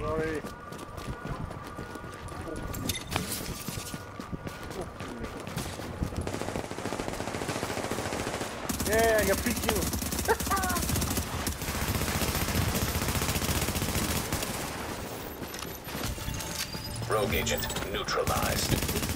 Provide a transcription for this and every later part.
Sorry. Yeah, you pick you. Rogue agent neutralized.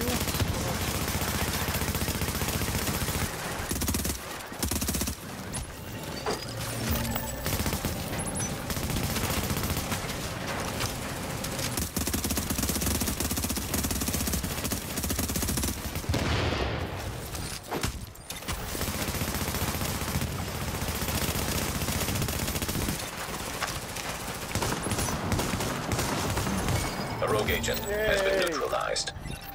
A rogue agent has been neutralized.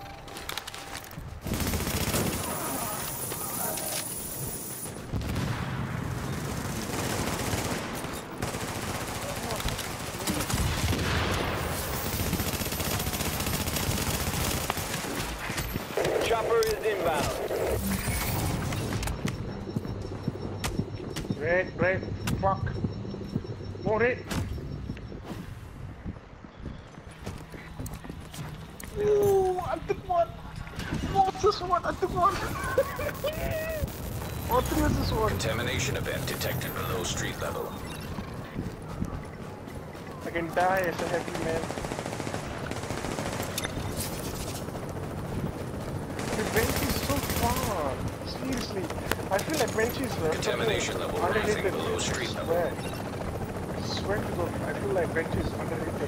Chopper is inbound. Red, fuck. Hold it. Ooh, I took one. What's this one? I took one. What is this one? Contamination event detected below street level. I can die as a heavy man. The bench is so far. Seriously, I feel like benches are Contamination level rising underrated. below street level. I swear to God, I feel like benches is underrated.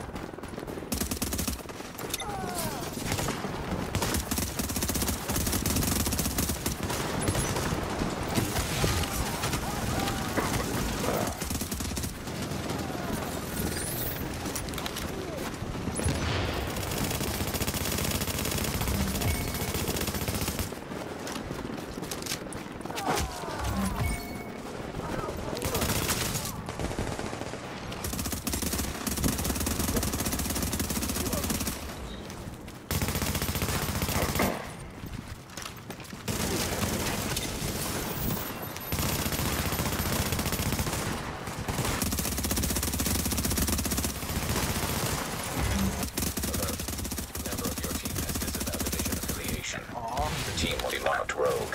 Team will be marked rogue.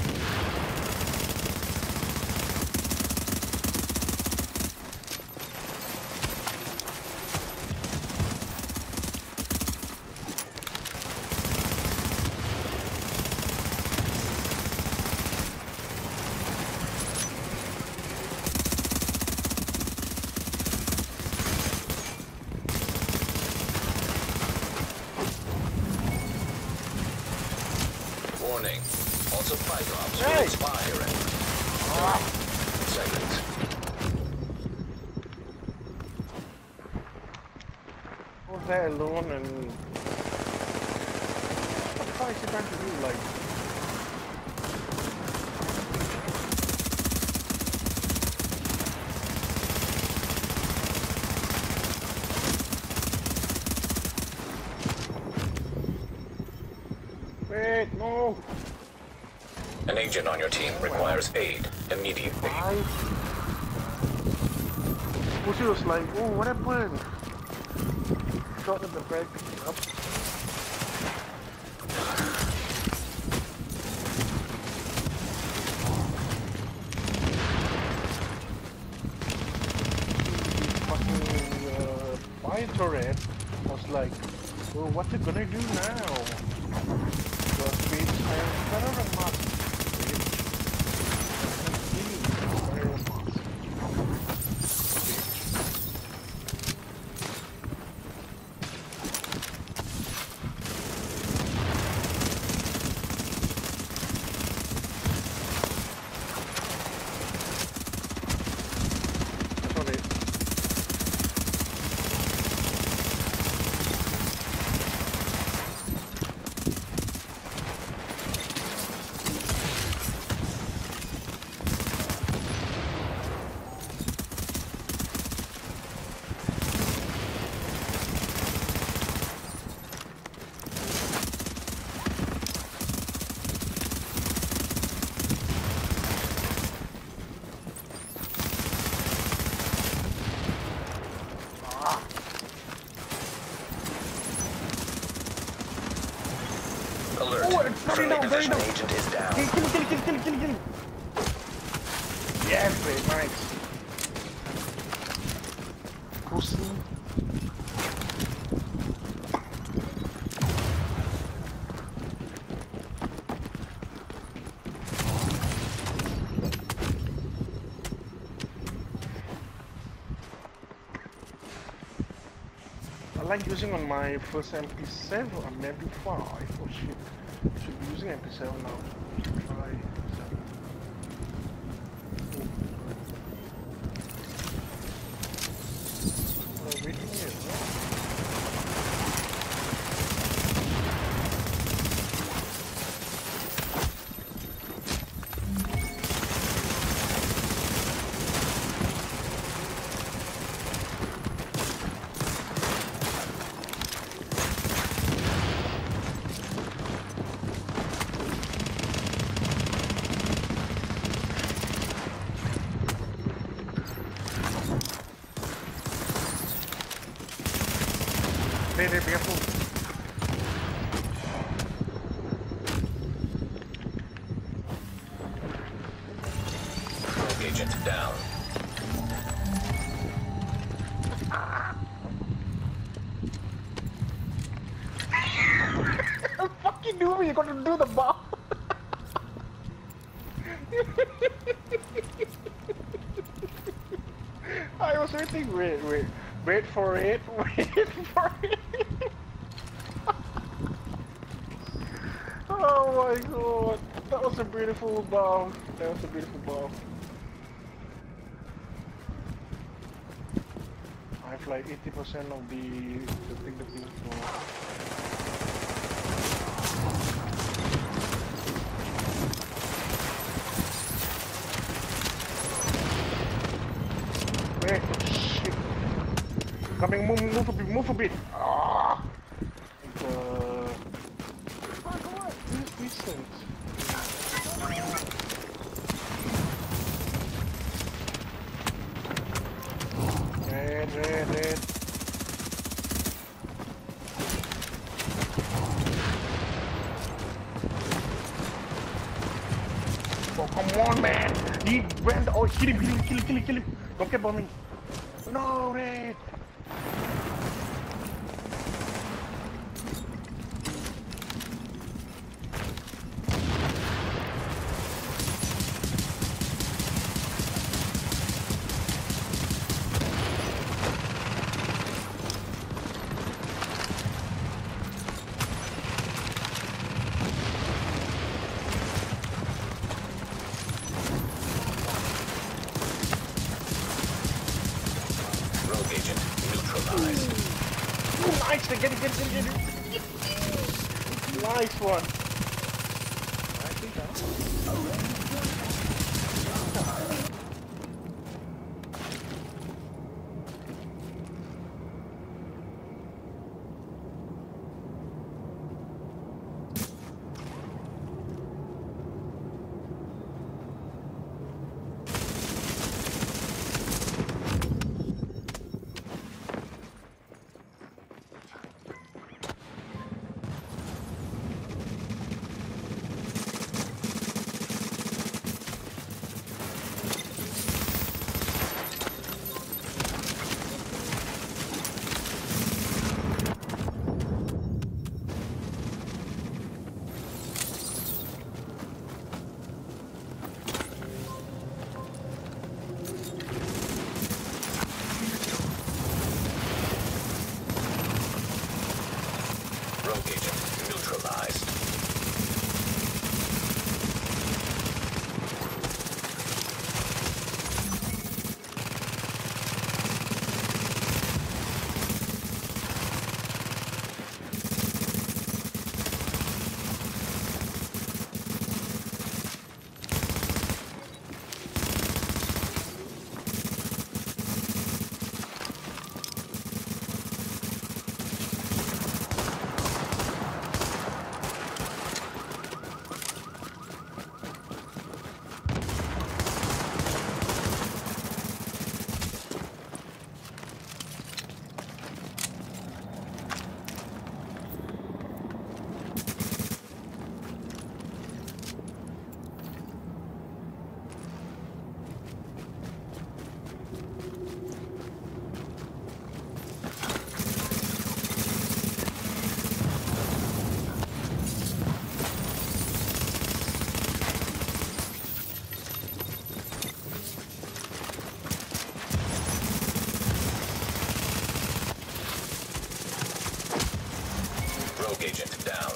Warning. All supply drops will expire in seconds. I was there alone and... What the fuck is he trying to do? Like... Wait, no! An agent on your team requires aid immediately. Pussy was like, oh, what happened? Shot in the back, up. Fucking fire turret was like, well, what you gonna do now? The speed fire mask. Very Friendly down, very division down. agent is down. Kill him. Yes, very nice. Pussy. I like using on my first MP7 or MP5. Oh shit. Should be using MP7 now. Try MP7. Oh, waiting here, Hey, be careful. Rogue agent down. Fucking do me, you got to do the bomb. I was waiting, wait for it, wait for it. Oh my god, that was a beautiful bomb. That was a beautiful bomb. I have like 80% of the thing that you Wait, shit. Coming, move a bit. Ah! Come on, this is decent. Red. Oh, come on, man. He went, oh, kill him. Don't get bombing. No, Red. Rogue agent neutralized. Ooh, nice, get it. Nice one. Rogue agent neutralized. Rogue agent down.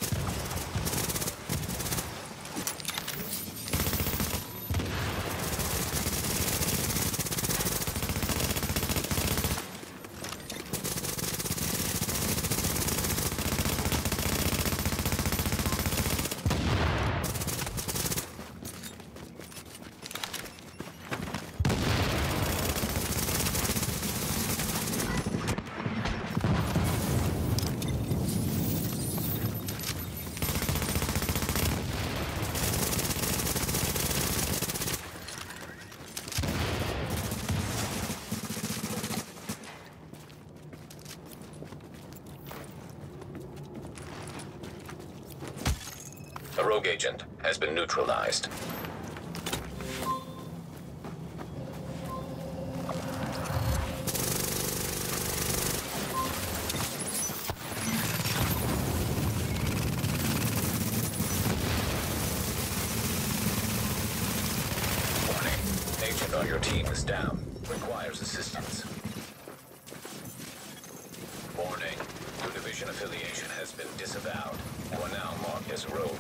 A rogue agent has been neutralized. Warning. Agent on your team is down. Requires assistance. Warning. New division affiliation has been disavowed. You are now marked as rogue.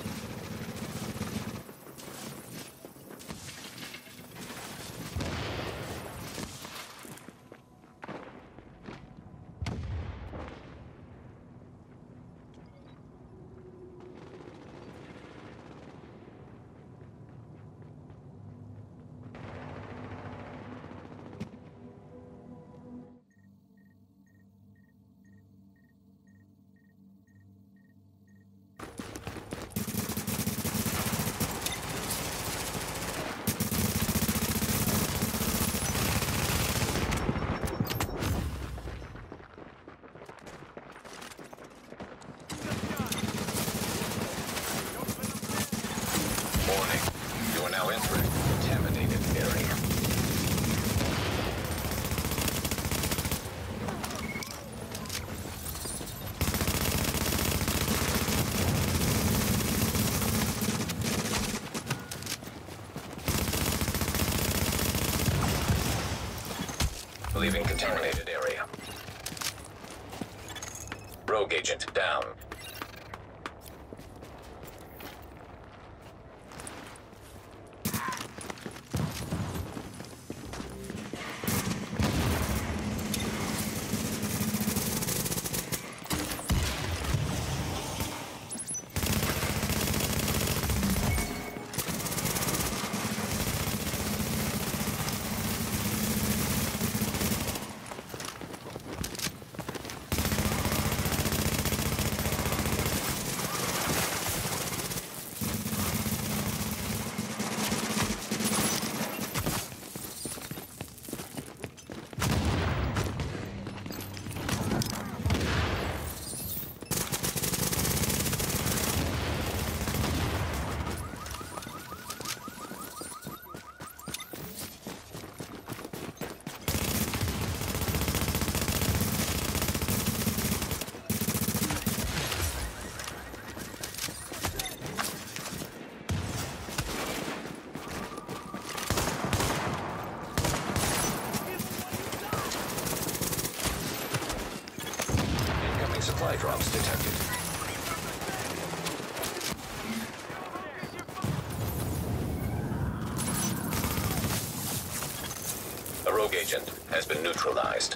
Warning. You are now entering a contaminated area. Leaving contaminated area. Rogue agent down. Supply drops detected. A rogue agent has been neutralized.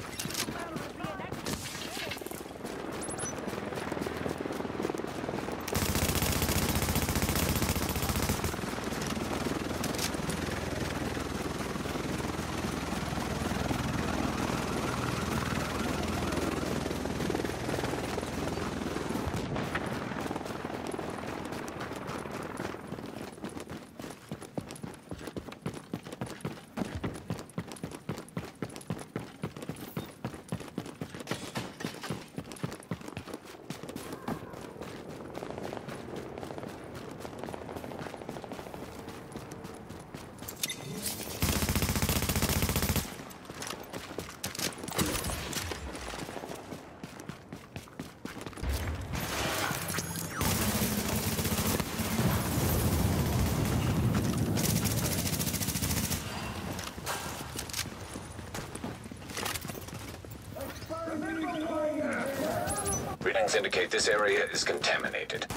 Scans indicate this area is contaminated.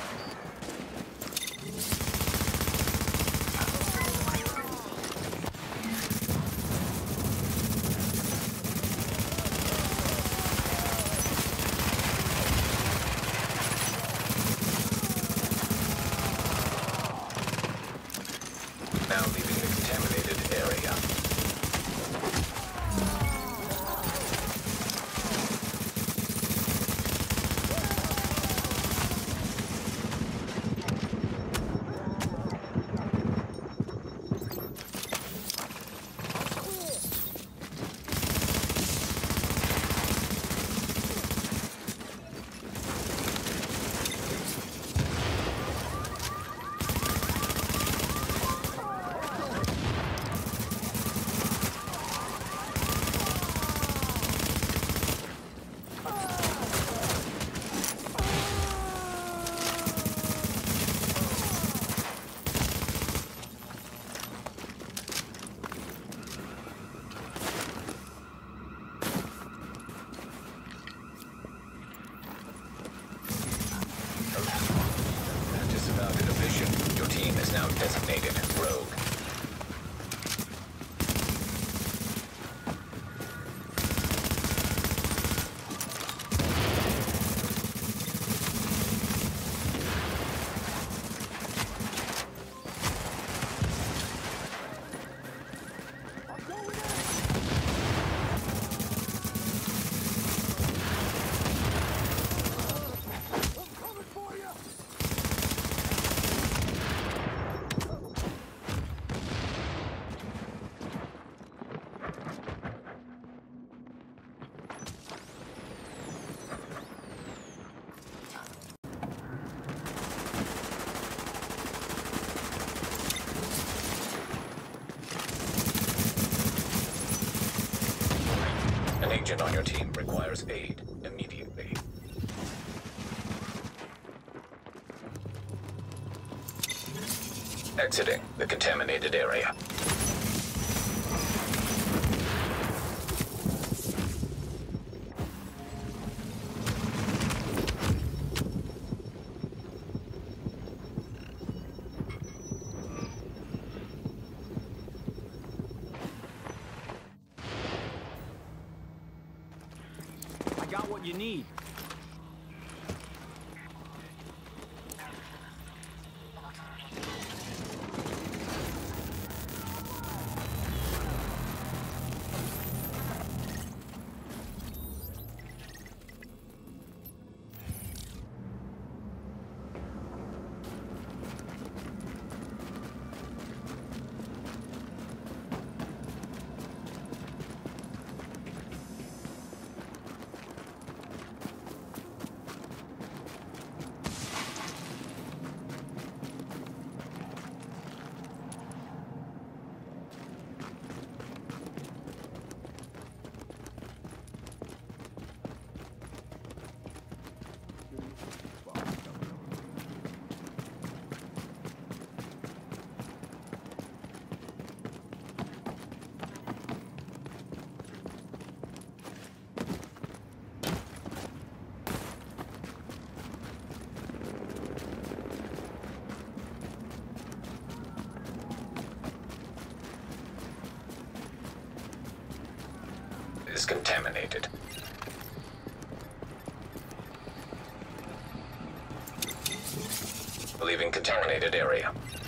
Now leaving the contaminated area. Disavowed inhibition. Your team is now designated rogue. An agent on your team requires aid immediately. Exiting the contaminated area. Got what you need. Is contaminated. Leaving contaminated area.